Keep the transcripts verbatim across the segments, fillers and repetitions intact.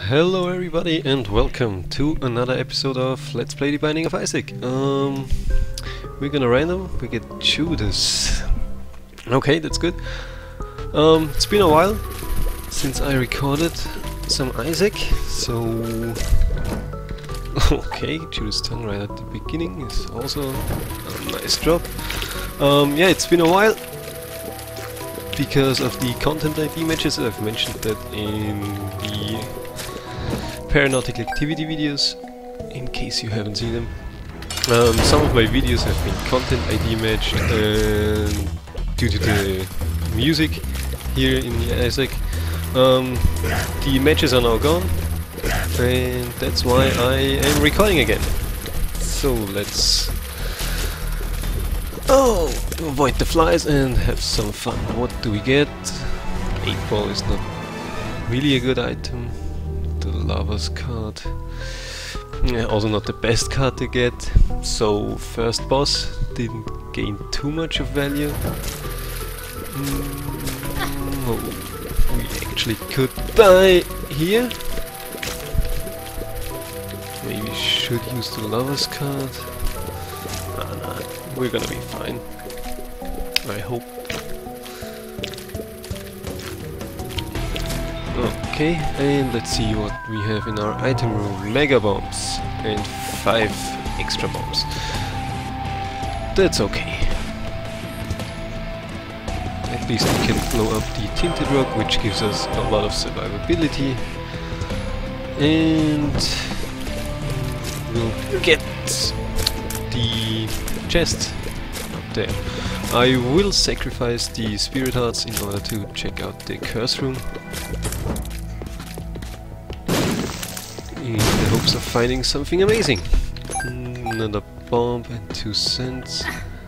Hello everybody and welcome to another episode of Let's Play The Binding of Isaac. Um, we're gonna random, we get Judas. Okay, that's good. Um, it's been a while since I recorded some Isaac, so... okay, Judas tongue right at the beginning is also a nice drop. Um, yeah, it's been a while because of the content I D matches. I've mentioned that in the Paranormal Activity videos, in case you haven't seen them. Um, some of my videos have been content I D matched, and due to the music here in Isaac, um, the matches are now gone, and that's why I am recording again. So let's oh avoid the flies and have some fun. What do we get? eight ball is not really a good item. The Lava's card, yeah, also not the best card to get, so first boss didn't gain too much of value. Mm, oh, we actually could die here. Maybe should use the Lava's card. Nah, nah, we're gonna be fine, I hope. Okay, and let's see what we have in our item room. Mega bombs and five extra bombs. That's okay. At least we can blow up the Tinted Rock, which gives us a lot of survivability. And we'll get the chest up there. I will sacrifice the Spirit Hearts in order to check out the Curse Room, in the hopes of finding something amazing. Another bomb and two cents.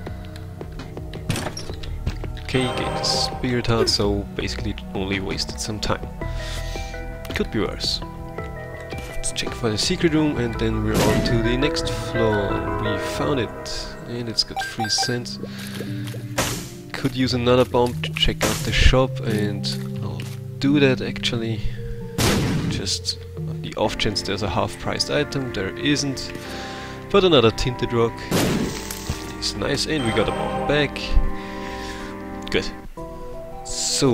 Okay, gained the Spirit Heart, so basically only wasted some time. Could be worse. Let's check for the secret room and then we're on to the next floor. We found it and it's got three cents. Could use another bomb to check out the shop, and I'll do that actually. Just the off chance there's a half-priced item. There isn't, but another Tinted Rock is nice, and we got a bomb back. Good. So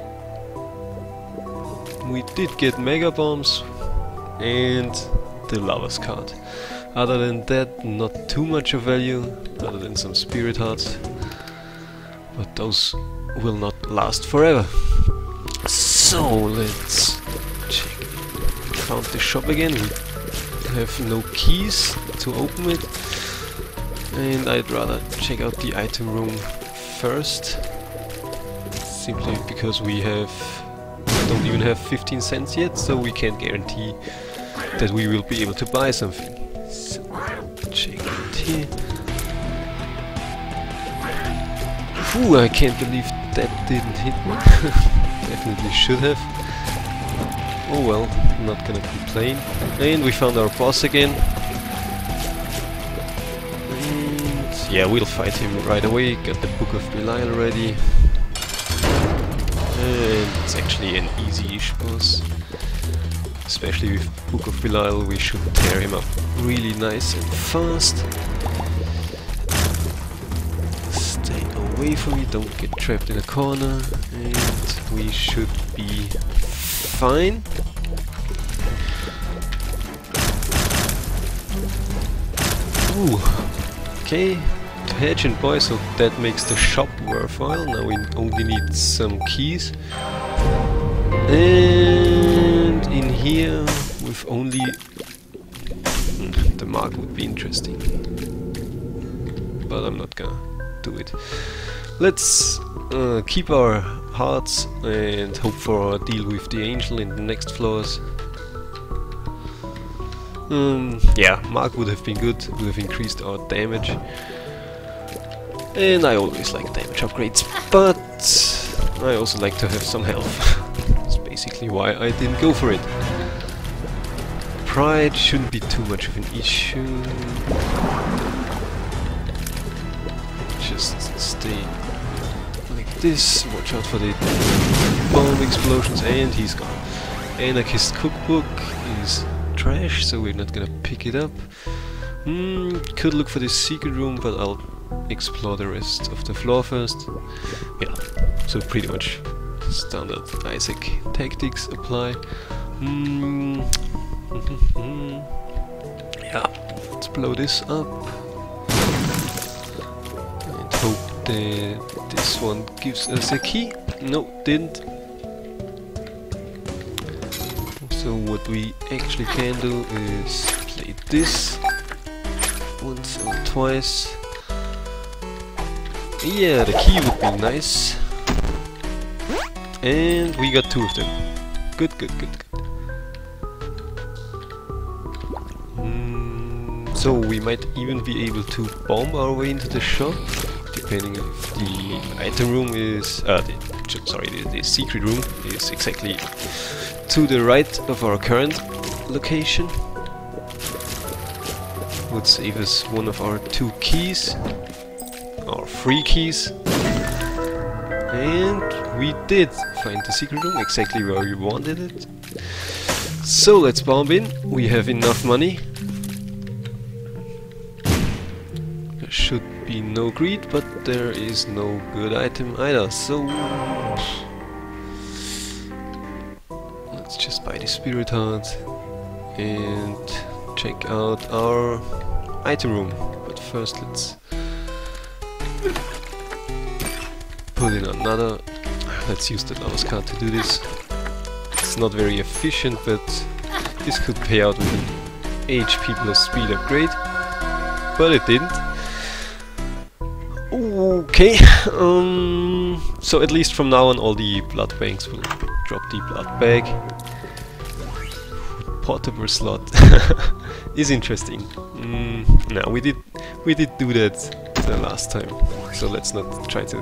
we did get Mega Bombs and the Lava's card. Other than that, not too much of value, other than some Spirit Hearts. But those will not last forever. So let's check. Found the shop again. We have no keys to open it, and I'd rather check out the item room first. Simply because we have don't even have fifteen cents yet, so we can't guarantee that we will be able to buy something. So check it here. Ooh, I can't believe that didn't hit me. Definitely should have. Oh well, I'm not gonna complain. And we found our boss again. And yeah, we'll fight him right away. Got the Book of Belial already. And it's actually an easy-ish boss. Especially with Book of Belial, we should tear him up really nice and fast. Away from me, don't get trapped in a corner, and we should be fine. Ooh, okay, to hedge and boy, so that makes the shop worthwhile. Now we only need some keys, and in here with only mm, the mark would be interesting, but I'm not gonna do it. Let's uh, keep our hearts and hope for a deal with the angel in the next floors. Um, yeah, mark would have been good, would have increased our damage. And I always like damage upgrades, but I also like to have some health. That's basically why I didn't go for it. Pride shouldn't be too much of an issue. Just stay like this, watch out for the bomb explosions, and he's gone. Anarchist cookbook is trash, so we're not gonna pick it up. Hmm, could look for this secret room, but I'll explore the rest of the floor first. Yeah, so pretty much standard Isaac tactics apply. Hmm. Yeah, let's blow this up and hope that this one gives us a key. No, didn't. So what we actually can do is play this once or twice. Yeah, the key would be nice. And we got two of them. Good, good, good, good. Mm, so we might even be able to bomb our way into the shop, depending if the item room is... Uh, the, sorry, the, the secret room is exactly to the right of our current location. Would save us one of our two keys, or three keys. And we did find the secret room exactly where we wanted it. So let's bomb in. We have enough money. There should be no greed, but there is no good item either. So let's just buy the spirit heart and check out our item room. But first let's put in another. Let's use the Lover's card to do this. It's not very efficient, but this could pay out with an H P plus speed upgrade. But it didn't. Okay, um, so at least from now on all the blood banks will drop the blood bag. Portable slot is interesting. Mm, no, we did we did do that the last time, so let's not try to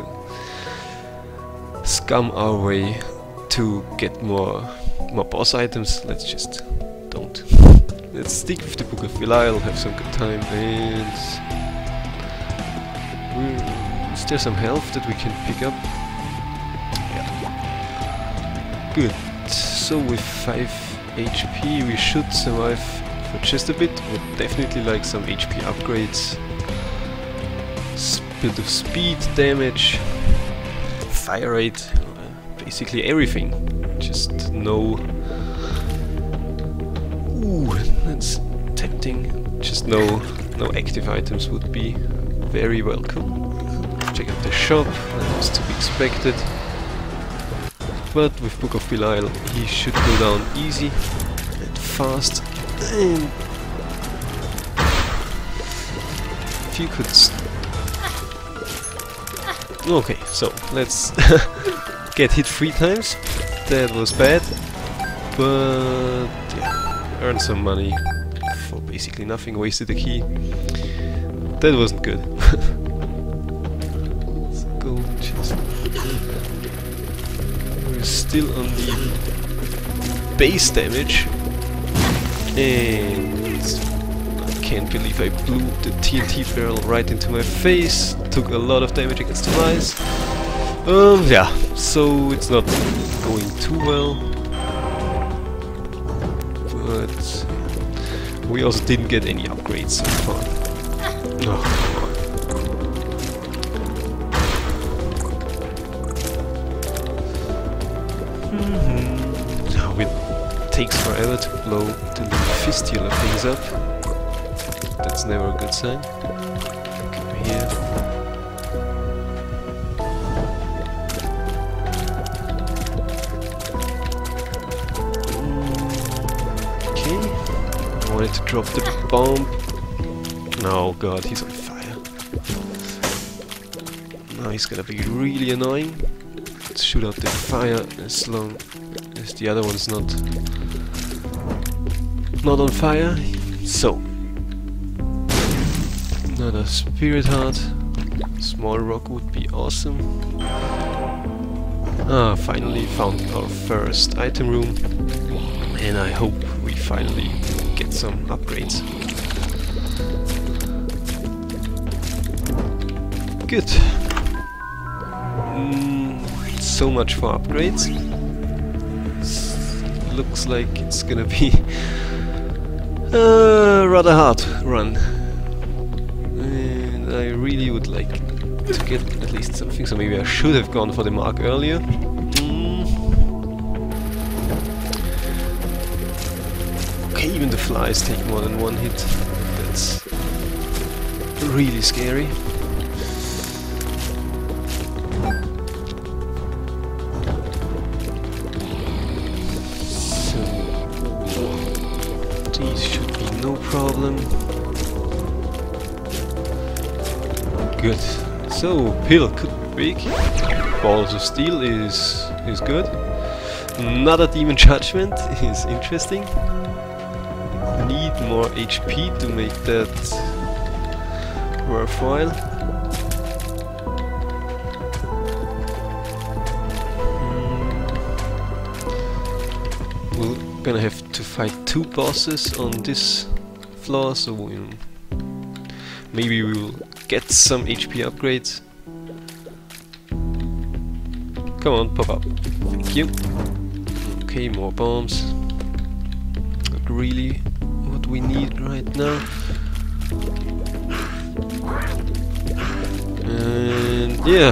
scum our way to get more more boss items. Let's just don't. Let's stick with the Book of Belial, have some good time, and is there some health that we can pick up? Yeah. Good. So with five H P we should survive for just a bit. Would definitely like some H P upgrades. S bit of speed, damage, fire rate, uh, basically everything. Just no... Ooh, that's tempting. Just no, no active items would be very welcome. Check out the shop, that was to be expected. But with Book of Belial he should go down easy and fast. And if you could... St okay, so let's get hit three times. That was bad, but yeah, earn some money for basically nothing, wasted a key. That wasn't good. Let's go just... We're still on the base damage, and I can't believe I blew the T N T barrel right into my face. Took a lot of damage against the flies. Um, yeah, so it's not going too well, but we also didn't get any upgrades so far. Oh. Mm-hmm. Now it takes forever to blow the little fistula things up. That's never a good sign. Come here. I wanted to drop the bomb. Oh god, he's on fire. Now he's gonna be really annoying. Let's shoot out the fire as long as the other one's not not on fire. So another spirit heart. Small rock would be awesome. Ah, finally found our first item room, and I hope we finally get some upgrades. Good. Mm, so much for upgrades. S looks like it's gonna be a rather hard run. And I really would like to get at least something, so maybe I should have gone for the mark earlier. Mm. Okay, even the flies take more than one hit. That's really scary. So these should be no problem. Good. So pill could be big. Balls of Steel is is good. Another Demon Judgment is interesting. Need more H P to make that worthwhile. Mm. We're gonna have to fight two bosses on this floor, so we'll maybe we'll get some H P upgrades. Come on, pop up. Thank you. Okay, more bombs. Not really what we need right now. And yeah.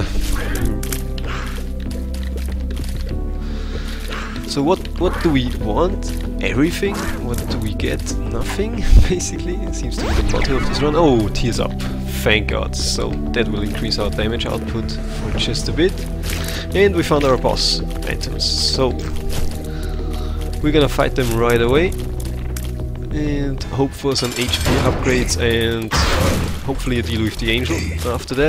So what what do we want? Everything? What do we get? Nothing, basically. It seems to be the motto of this run. Oh, Tears Up. Thank God. So that will increase our damage output for just a bit. And we found our boss items. So we're gonna fight them right away. And hope for some H P upgrades and hopefully a deal with the Angel after that.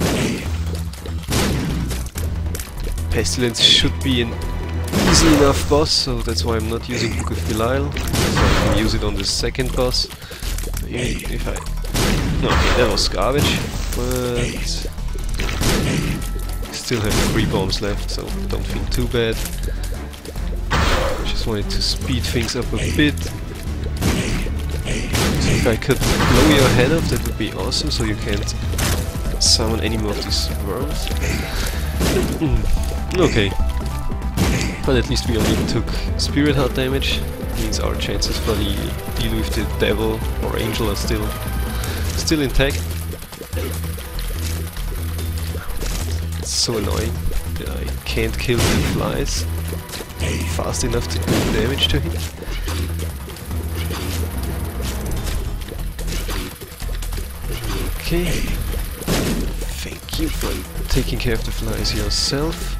Pestilence should be an easy enough boss, so that's why I'm not using Book of Belial. So I can use it on the second boss. Even if I... Okay, that was garbage, but... Still have three bombs left, so don't feel too bad. Just wanted to speed things up a bit. So if I could blow your head off, that would be awesome, so you can't summon any more of these worms. Okay. But at least we only took Spirit Heart damage. Means our chances for the deal with the Devil or Angel are still still intact. It's so annoying that I can't kill the flies fast enough to do damage to him. Okay. Thank you for taking care of the flies yourself.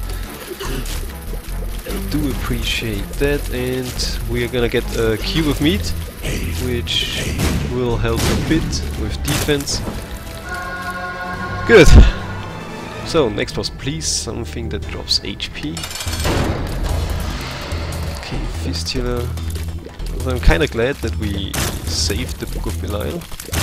I do appreciate that, and we are gonna get a cube of meat, which will help a bit with defense. Good! So, next boss, please, something that drops H P. Okay, Fistula. Well, I'm kinda glad that we saved the Book of Belial,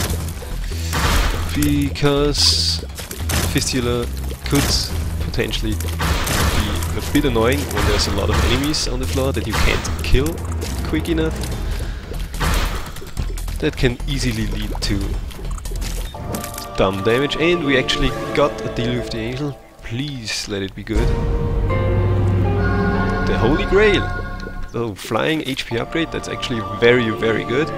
because Fistula could potentially be a bit annoying when there's a lot of enemies on the floor that you can't kill quick enough. That can easily lead to dumb damage, and we actually got a deal with the Angel. Please let it be good. The Holy Grail! Oh, flying H P upgrade, that's actually very, very good.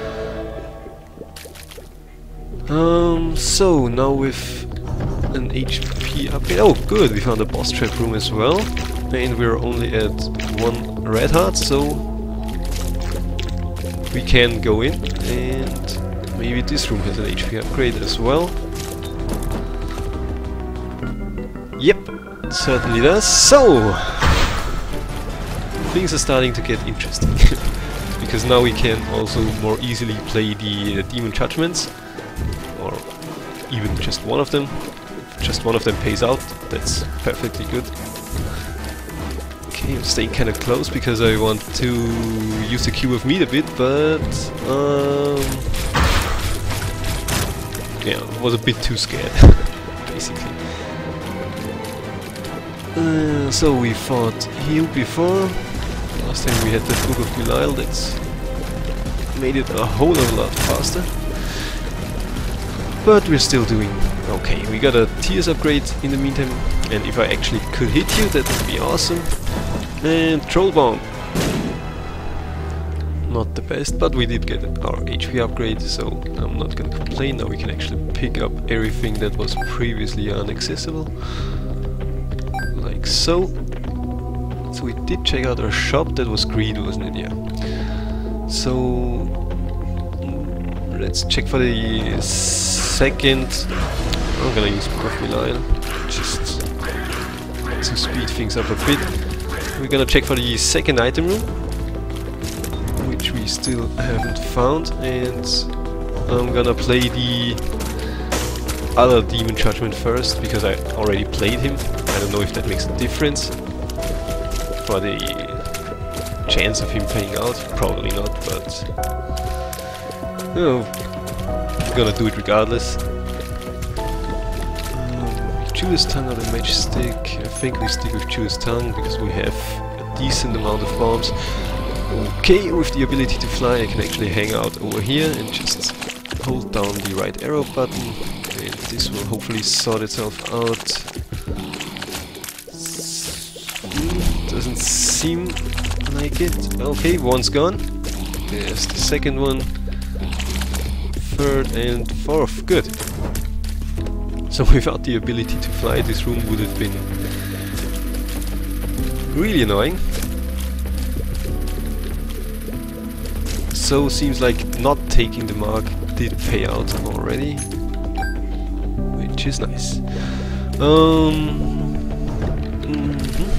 Um, so now with an H P upgrade. Oh, good, we found a boss trap room as well. And we're only at one red heart, so we can go in, and maybe this room has an H P upgrade as well. Yep, it certainly does. So things are starting to get interesting. Because now we can also more easily play the uh, Demon Judgments, or even just one of them. If just one of them pays out, that's perfectly good. Okay, I'm staying kind of close because I want to use the Cube of Meat a bit, but um, yeah, I was a bit too scared, basically. Uh, so we fought Heal before. Last time we had the Book of Belial, that's made it a whole lot faster. But we're still doing okay. We got a Tears upgrade in the meantime, and if I actually could hit you, that would be awesome. And Troll Bomb. not the best, but we did get our H P upgrade, so I'm not gonna complain. Now we can actually pick up everything that was previously inaccessible, like so. So we did check out our shop. That was greed, wasn't it? Yeah. So let's check for the second. I'm gonna use Book of Belial just to speed things up a bit. We're gonna check for the second item room, which we still haven't found, and I'm gonna play the other Demon Judgment first, because I already played him. I don't know if that makes a difference for the chance of him paying out, probably not, but you know, I'm gonna do it regardless. Judas Tongue or the Matchstick. I think we stick with Judas Tongue because we have a decent amount of bombs. Okay, with the ability to fly I can actually hang out over here and just hold down the right arrow button, and this will hopefully sort itself out. Doesn't seem like it. Okay, one's gone. There's the second one. Third and fourth. Good. So without the ability to fly, this room would have been really annoying. So seems like not taking the mark did pay out already, which is nice. Um, mm-hmm.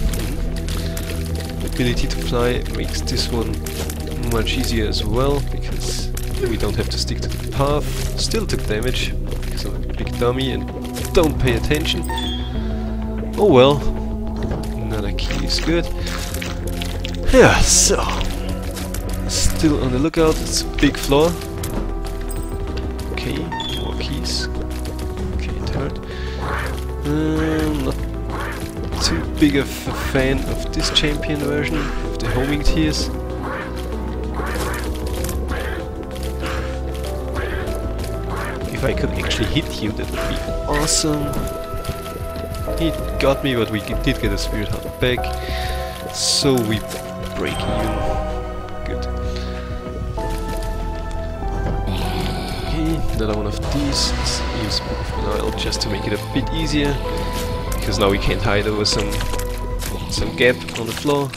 Ability to fly makes this one much easier as well, because we don't have to stick to the path. Still took damage. So big dummy and don't pay attention. Oh well, another key is good. Yeah, so still on the lookout. It's a big floor. Okay, more keys. Okay, third. Um, not too big of a fan of this champion version of the homing tiers. If I could actually hit you, that would be awesome. He got me, but we did get a Spirit Heart back, so we break even. Good. Okay, another one of these. Let's use Book of Belial just to make it a bit easier, because now we can't hide over some some gap on the floor.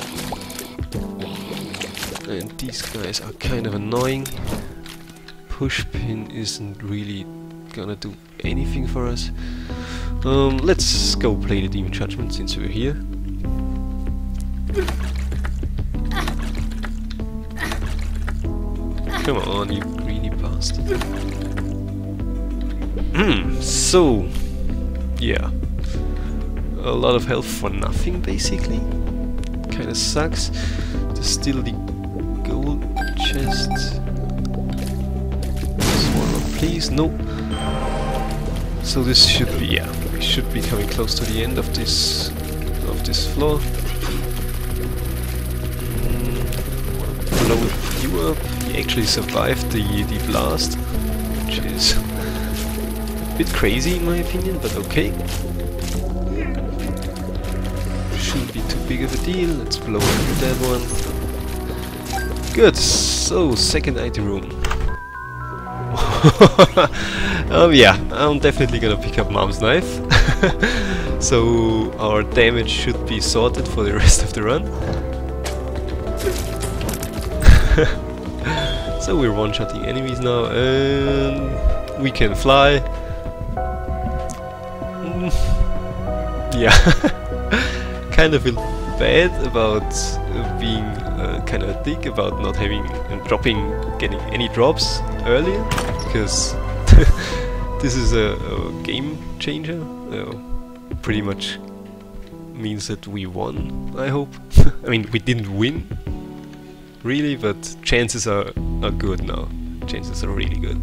And these guys are kind of annoying. Pushpin isn't really gonna do anything for us. Um, let's go play the Demon Judgment since we're here. Come on, you greedy bastard. Hmm, so, yeah. A lot of health for nothing, basically. Kinda sucks. There's still the gold chest. Please, no. So this should be, yeah, we should be coming close to the end of this of this floor. Mm, blow you up. He actually survived the the blast, which is a bit crazy in my opinion, but okay. Shouldn't be too big of a deal. Let's blow up that one. Good. So second item room. um, yeah, I'm definitely gonna pick up Mom's Knife. So our damage should be sorted for the rest of the run. So we're one-shotting enemies now, and we can fly. Mm. Yeah, kind of feel bad about uh, being uh, kind of a dick about not having and dropping, getting any drops earlier. Because this is a, a game changer. Uh, pretty much means that we won, I hope. I mean, we didn't win, really, but chances are, are good now. Chances are really good.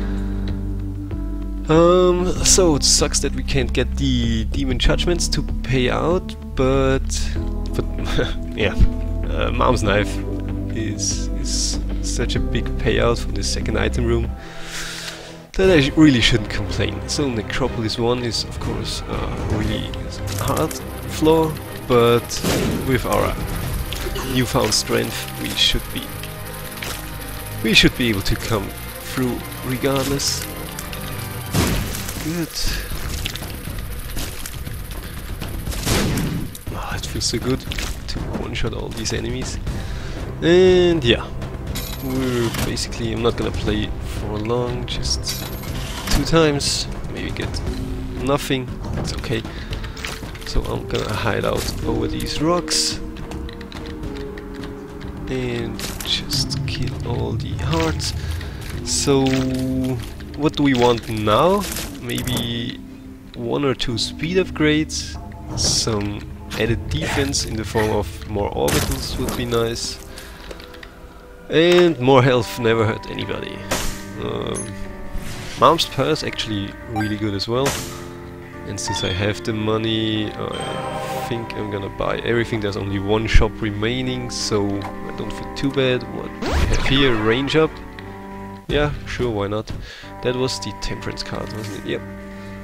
Um, so it sucks that we can't get the Demon Judgments to pay out, but, but yeah, uh, Mom's Knife is, is such a big payout from the second item room that I sh really shouldn't complain. So Necropolis one is of course a really hard floor, but with our newfound strength we should be We should be able to come through regardless. Good. Oh, it feels so good to one-shot all these enemies. And yeah, we're basically, I'm not gonna play for long, just two times, maybe get nothing, it's okay. So I'm gonna hide out over these rocks and just kill all the hearts. So what do we want now? Maybe one or two speed upgrades, some added defense in the form of more orbitals would be nice, and more health never hurt anybody. Um, Mom's Purse actually really good as well, and since I have the money I think I'm gonna buy everything. There's only one shop remaining, so I don't feel too bad. What do we have here? Range up? Yeah, sure, why not? That was the Temperance card, wasn't it? Yep.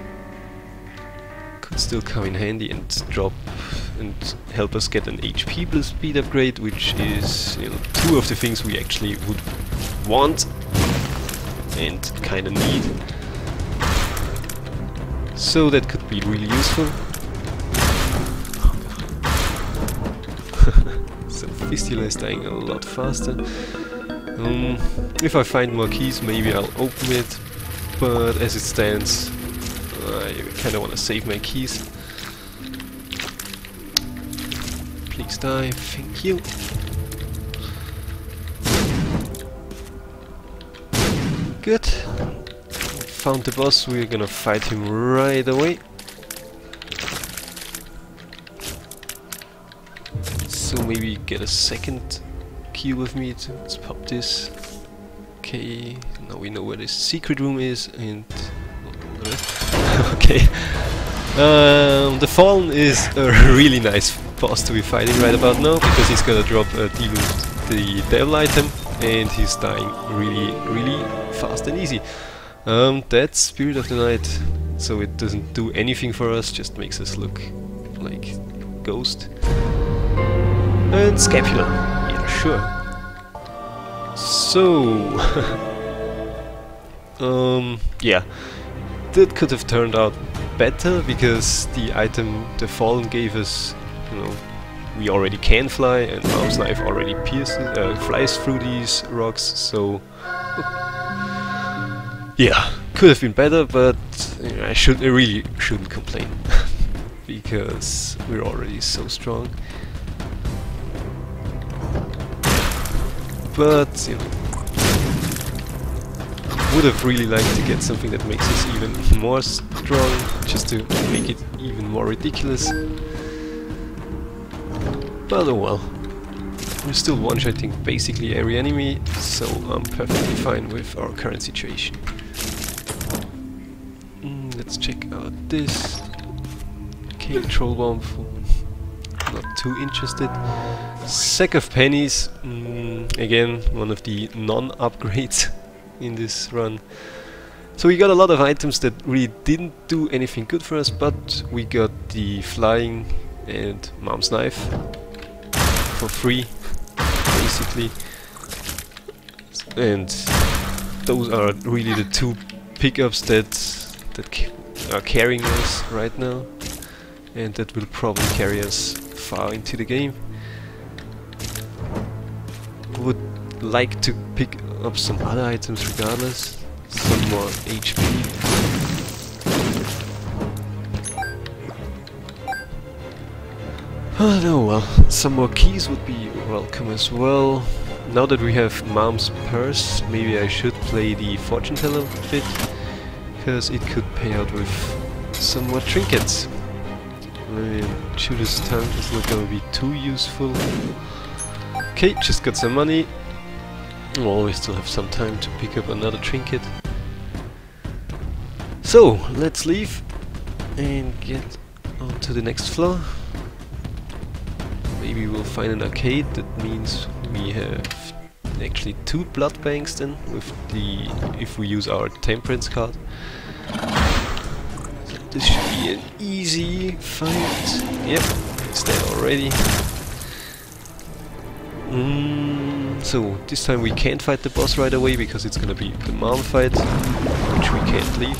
Could still come in handy and drop and help us get an H P plus speed upgrade, which is, you know, two of the things we actually would want and kinda need. So that could be really useful. So Fistula is dying a lot faster. Um, if I find more keys, maybe I'll open it, but as it stands, I kinda wanna save my keys. Please die, thank you. Good. Found the boss, we're gonna fight him right away. So maybe get a second key with me. To, let's pop this. Okay, now we know where this secret room is, and okay. Um, the Fallen is a really nice boss to be fighting right about now, because he's gonna drop a devil, the devil item, and he's dying really, really fast and easy. Um, that's Spirit of the Night, so it doesn't do anything for us, just makes us look like ghost. And Scapula, yeah, sure. So, um, yeah, that could have turned out better, because the item the Fallen gave us, you know, we already can fly, and Mom's Knife already pierces, uh, flies through these rocks, so yeah, could have been better, but you know, I should, I really shouldn't complain because we're already so strong. But you know, would have really liked to get something that makes us even more strong, just to make it even more ridiculous. But oh well. We're still one-shotting basically every enemy, so I'm perfectly fine with our current situation. Mm, let's check out this. Okay, Troll Bomb. Not too interested. Sack of Pennies. Mm, again, one of the non-upgrades in this run. So we got a lot of items that really didn't do anything good for us, but we got the Flying and Mom's Knife for free, basically. And those are really the two pickups that that ca are carrying us right now, and that will probably carry us far into the game. Would like to pick up some other items regardless, some more H P. Oh well, some more keys would be welcome as well. Now that we have Mom's Purse, maybe I should play the Fortune Teller bit, because it could pay out with some more trinkets. I mean, Judas Tank is not gonna be too useful. Okay, just got some money. Well, we still have some time to pick up another trinket. So, let's leave and get on to the next floor. Maybe we'll find an arcade. That means we have actually two blood banks then, with the if we use our Temperance card. So this should be an easy fight. Yep, it's dead already. Mm, So this time we can't fight the boss right away because it's gonna be the mom fight, which we can't leave.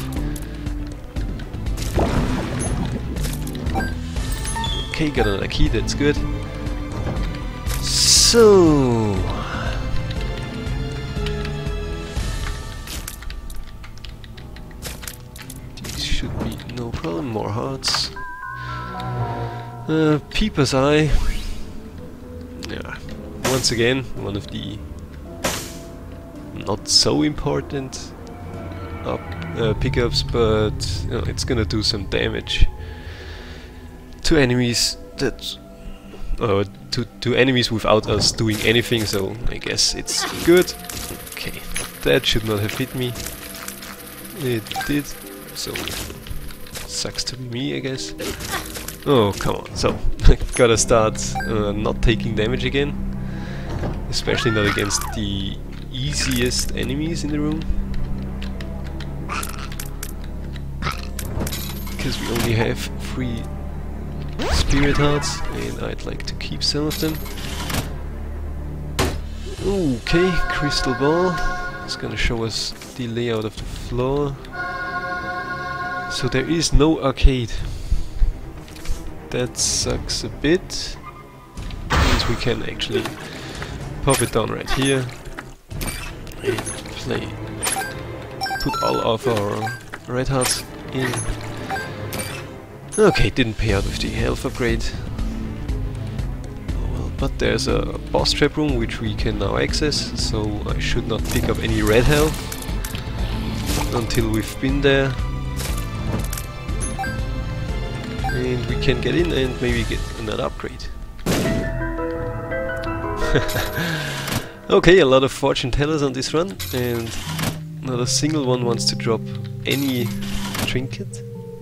Okay, got another key, that's good. So... these should be no problem, more hearts. Uh, Peeper's Eye. Yeah, once again, one of the not so important up, uh, pickups, but you know, it's gonna do some damage to enemies that uh, to, to enemies without us doing anything, so I guess it's good. Okay, that should not have hit me. It did, so sucks to be me, I guess. Oh, come on. So, gotta start uh, not taking damage again. Especially not against the easiest enemies in the room. Because we only have three spirit hearts, and I'd like to keep some of them. Okay, crystal ball. It's gonna show us the layout of the floor. So there is no arcade. That sucks a bit. Means we can actually pop it down right here and play. Put all of our red hearts in. Okay, didn't pay out with the health upgrade. Oh well, but there's a boss trap room which we can now access, so I should not pick up any red health until we've been there. And we can get in and maybe get another upgrade. Okay, a lot of fortune tellers on this run, and not a single one wants to drop any trinket.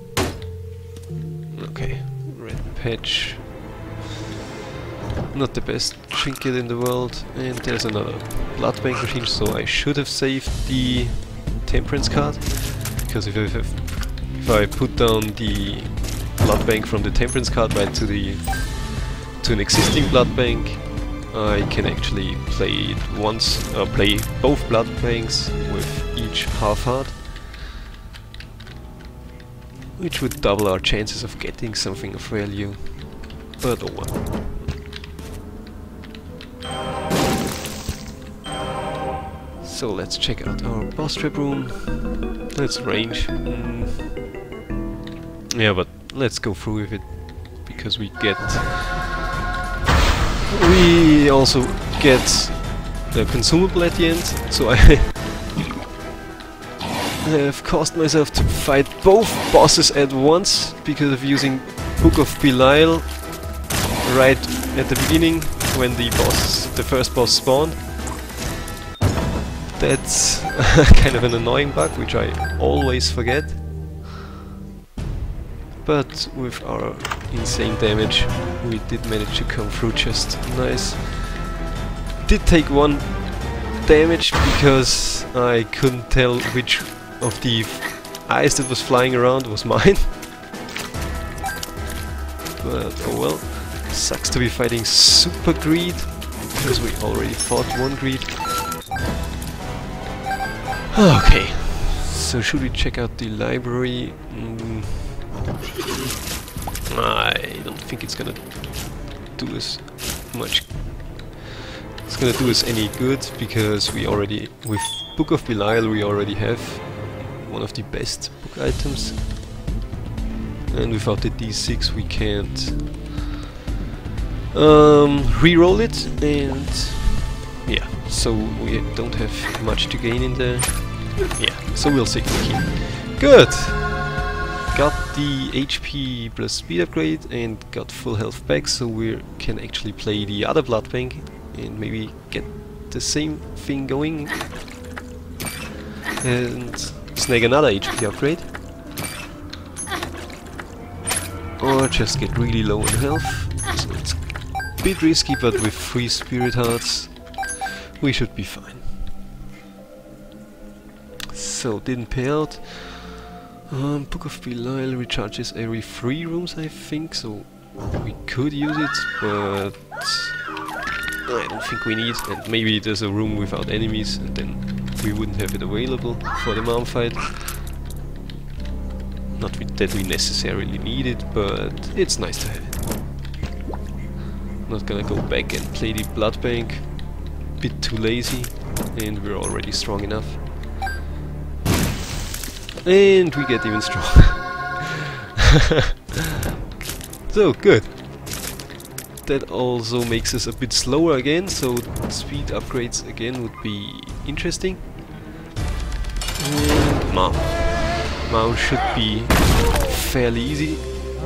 Okay, red patch. Not the best trinket in the world, and there's another blood bank machine, so I should have saved the temperance card, because if I, have, if I put down the blood bank from the temperance card right to the to an existing blood bank, I can actually play it once, uh, play both blood banks with each half heart, which would double our chances of getting something of value. But oh well. So let's check out our boss trap room. Let's range. Mm. Yeah, but let's go through with it, because we get... We also get the consumable at the end, so I have caused myself to fight both bosses at once because of using Book of Belial right at the beginning when the boss, the first boss spawned. That's kind of an annoying bug, which I always forget. But with our insane damage, we did manage to come through just nice. Did take one damage because I couldn't tell which of the eyes that was flying around was mine. But oh well, sucks to be fighting Super Greed, because we already fought one Greed. Okay, so should we check out the library? Mm. I don't think it's gonna do us much. It's gonna do us any good, because we already, with Book of Belial, we already have one of the best book items, and without the D six we can't um, re-roll it, and yeah, so we don't have much to gain in there. Yeah, so we'll take the key. Good! Got the H P plus speed upgrade and got full health back, so we can actually play the other blood bank and maybe get the same thing going and snag another H P upgrade, or just get really low on health. So it's a bit risky, but with three spirit hearts we should be fine. So didn't pay out. Um, Book of Belial recharges every three rooms, I think, so we could use it, but I don't think we need, and maybe there's a room without enemies, and then we wouldn't have it available for the Marm fight. Not that we necessarily need it, but it's nice to have it. Not gonna go back and play the blood bank. Bit too lazy, and we're already strong enough. And we get even stronger. So, good. That also makes us a bit slower again, so speed upgrades again would be interesting. And Marm. Marm should be fairly easy.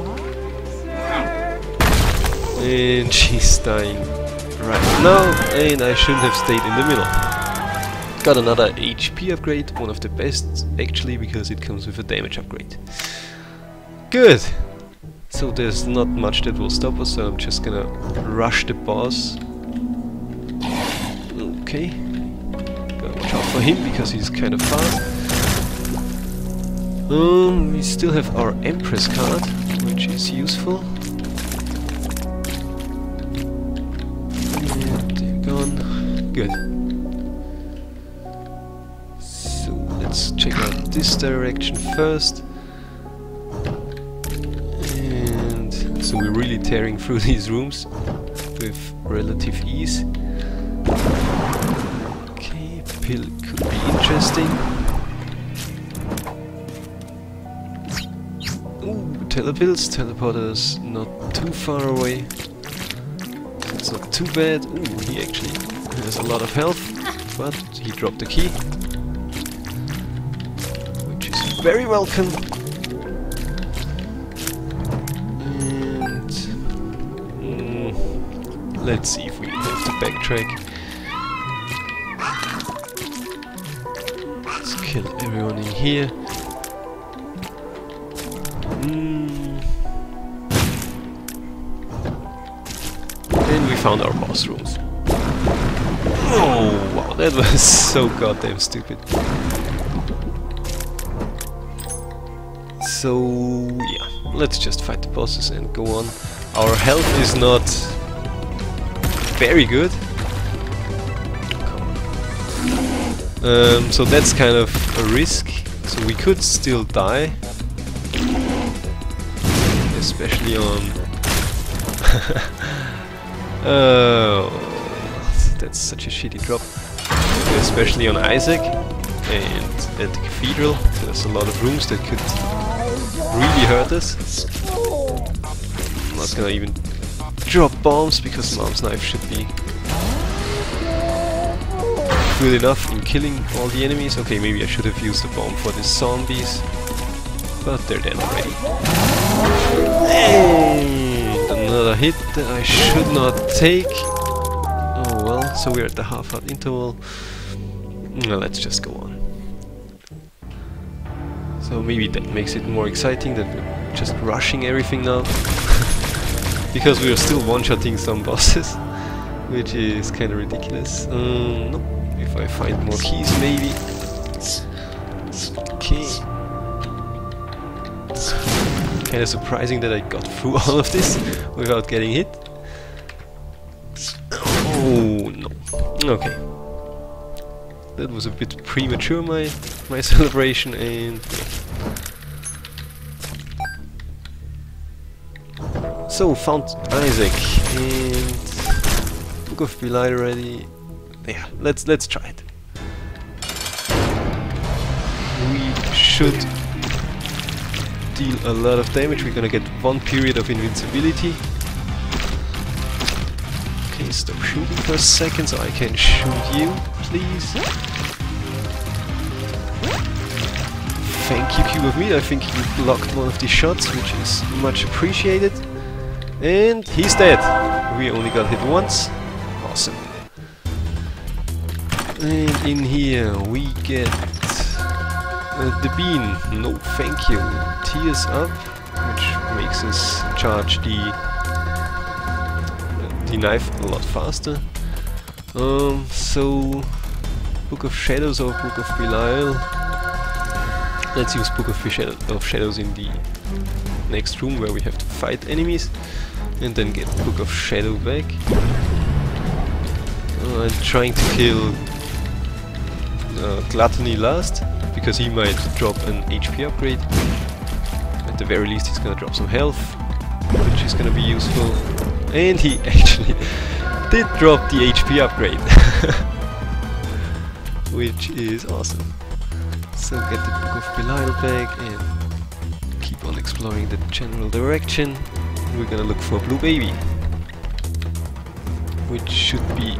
And she's dying right now, and I shouldn't have stayed in the middle. Got another H P upgrade, one of the best actually, because it comes with a damage upgrade. Good! So there's not much that will stop us, so I'm just gonna rush the boss. Okay. Gotta watch out for him, because he's kind of fast. Um, we still have our Empress card, which is useful. Good. So let's check out this direction first. And so we're really tearing through these rooms with relative ease. Okay, pill could be interesting. Ooh, telepills, teleporters not too far away. It's not too bad. Ooh, he actually has a lot of health, but he dropped the key, which is very welcome. And mm, let's see if we have to backtrack. Let's kill everyone in here. Mm. And we found our boss rooms. Oh, wow, that was so goddamn stupid. So, yeah, let's just fight the bosses and go on. Our health is not very good. Um, so that's kind of a risk. So we could still die. Especially on... Oh... That's such a shitty drop. Especially on Isaac and at the Cathedral. There's a lot of rooms that could really hurt us. I'm not gonna even drop bombs because Marm's knife should be good enough in killing all the enemies. Okay, maybe I should have used the bomb for the zombies, but they're dead already. And another hit that I should not take. Oh well, so we're at the half-heart interval. Now let's just go on. So maybe that makes it more exciting that we're just rushing everything now. Because we're still one-shotting some bosses, which is kind of ridiculous. Um, no. If I find more keys, maybe. Okay. Kind of surprising that I got through all of this without getting hit. Oh no. Okay. That was a bit premature, my my celebration, and yeah. So found Isaac and Book of Belial already. Yeah, let's let's try it. We should deal a lot of damage. We're gonna get one period of invincibility. Okay, stop shooting for a second so I can shoot you, please. Thank you, Cube of Meat. I think you blocked one of the shots, which is much appreciated. And he's dead. We only got hit once. Awesome. And in here we get uh, the bean. No, thank you. Tears up, which makes us charge the the knife a lot faster. Um, so Book of Shadows or Book of Belial. Let's use Book of, Shadow of Shadows in the next room where we have to fight enemies, and then get Book of Shadow back. Uh, I'm trying to kill uh, Gluttony last, because he might drop an H P upgrade. At the very least he's gonna drop some health, which is gonna be useful. And he actually did drop the H P upgrade, which is awesome. So get the Book of Belial back and keep on exploring the general direction. We're gonna look for Blue Baby, which should be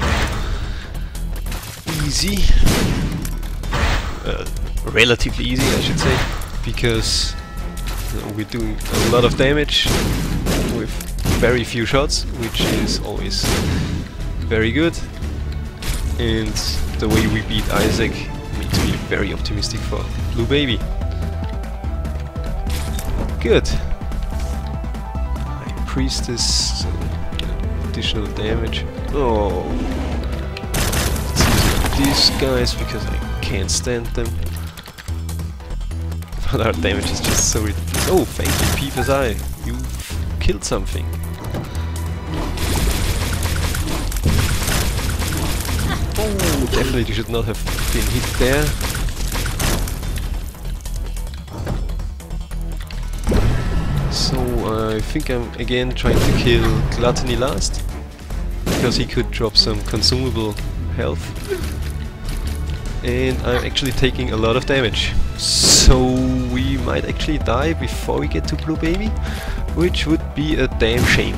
easy. Uh, relatively easy, I should say, because you know, we're doing a lot of damage with very few shots, which is always very good. And the way we beat Isaac makes me very optimistic for Blue Baby. Good. High Priestess, so you know, additional damage. Oh, these guys, because I can't stand them. But our damage is just so ridiculous. Oh, thank you, P F S I. You've killed something. Oh, definitely should not have been hit there. So uh, I think I'm again trying to kill Gluttony last, because he could drop some consumable health. And I'm actually taking a lot of damage. So we might actually die before we get to Blue Baby, which would be a damn shame.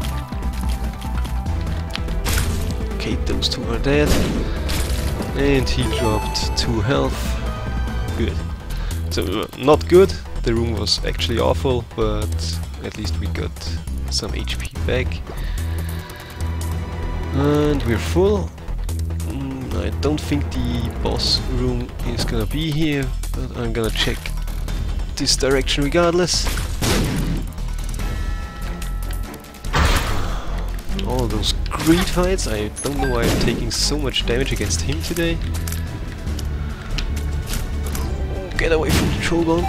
Okay, those two are dead. And he dropped two health. Good. So, uh, not good. The room was actually awful, but at least we got some H P back. And we're full. Mm, I don't think the boss room is gonna be here, but I'm gonna check this direction regardless. All those greed fights, I don't know why I'm taking so much damage against him today. Get away from the troll bomb.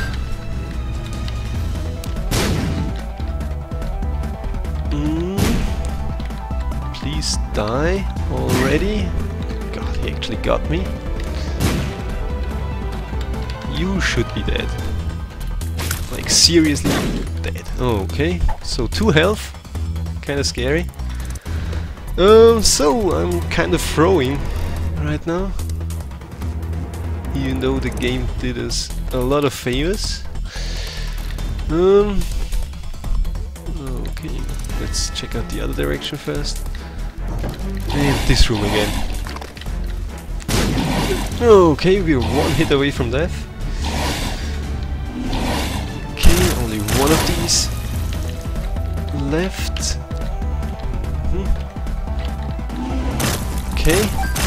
Mm. Please die already. God, he actually got me. You should be dead. Like seriously dead. Okay, so two health. Kinda scary. Um, so I'm kind of throwing right now, even though the game did us a lot of favors. Um, okay, let's check out the other direction first. And this room again. Okay, we're one hit away from death. Okay, only one of these left. Mm-hmm. Okay.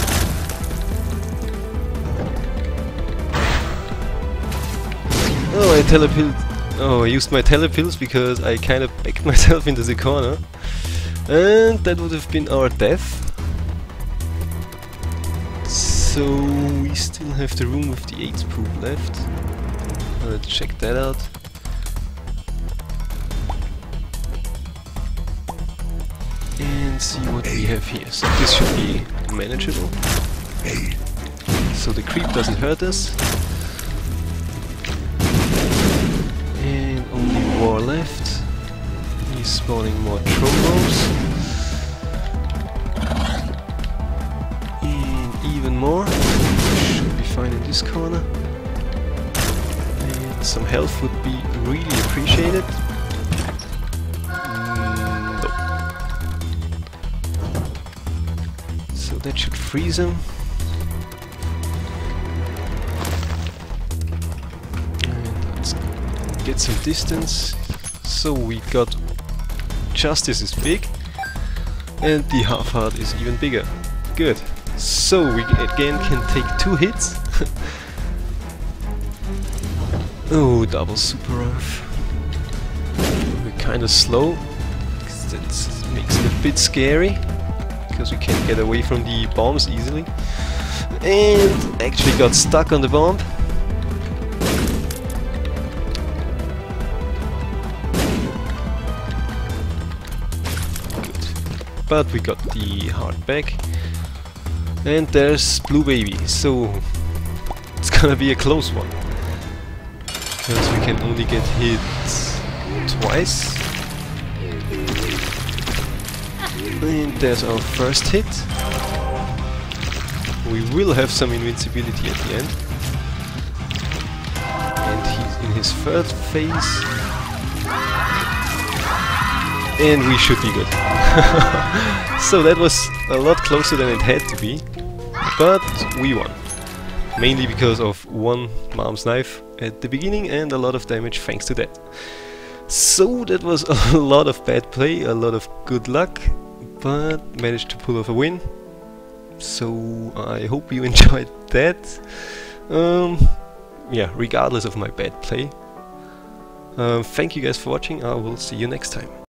Oh, I telepilled. Oh, I used my telepills because I kind of backed myself into the corner, and that would have been our death. So we still have the room with the AIDS poop left. Let's check that out. And see what we have here. So this should be manageable. So the creep doesn't hurt us. And only war left. He's spawning more trombos. And even more. Should be fine in this corner. And some health would be really appreciated. That should freeze him. And let's get some distance. So we got Justice is big, and the half heart is even bigger. Good. So we again can take two hits. Oh, double super rough. We're kind of slow. That makes it a bit scary, because we can't get away from the bombs easily. And actually got stuck on the bomb. Good. But we got the heart back. And there's Blue Baby, so it's gonna be a close one. Because we can only get hit twice. And there's our first hit. We will have some invincibility at the end. And he's in his third phase. And we should be good. So that was a lot closer than it had to be. But we won. Mainly because of one Mom's Knife at the beginning and a lot of damage thanks to that. So that was a lot of bad play, a lot of good luck, but managed to pull off a win. So I hope you enjoyed that. Um, yeah, regardless of my bad play. Um, thank you guys for watching. I will see you next time.